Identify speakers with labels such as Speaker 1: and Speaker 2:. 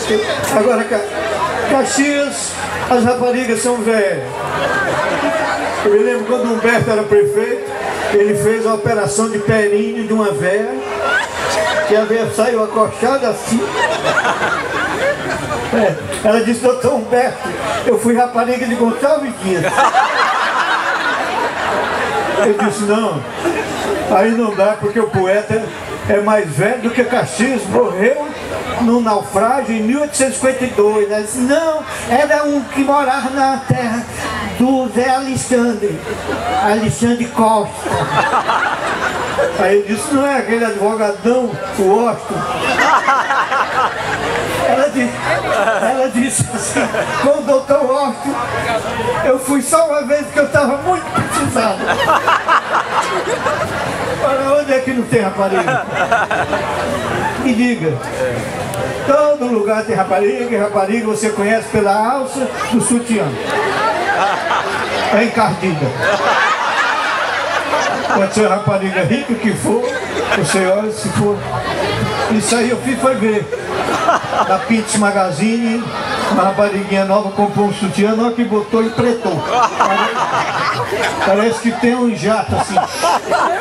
Speaker 1: Agora, Caxias, as raparigas são velhas. Eu me lembro quando o Humberto era prefeito, ele fez a operação de períneo de uma velha, que a velha saiu acochada assim. Ela disse: doutor Humberto, eu fui rapariga de Gonçalves Dias. Eu disse: não, aí não dá, porque o poeta é mais velho do que Caxias, morreu num naufrágio em 1852. Ela disse: não, era um que morava na terra do Zé Alexandre Costa. Aí eu disse: não é aquele advogadão, o Austin? Ela disse assim: com o doutor Austin eu fui só uma vez que eu estava muito precisado. Para onde é que não tem rapariga? E diga, todo lugar tem rapariga, e rapariga você conhece pela alça do sutiã. É encardida. Pode ser rapariga rica que for, você olha, se for. Isso aí eu fui ver. Na Pintos Magazine, uma rapariguinha nova comprou um sutiã, na hora que botou e pretou. Parece que tem um jato assim.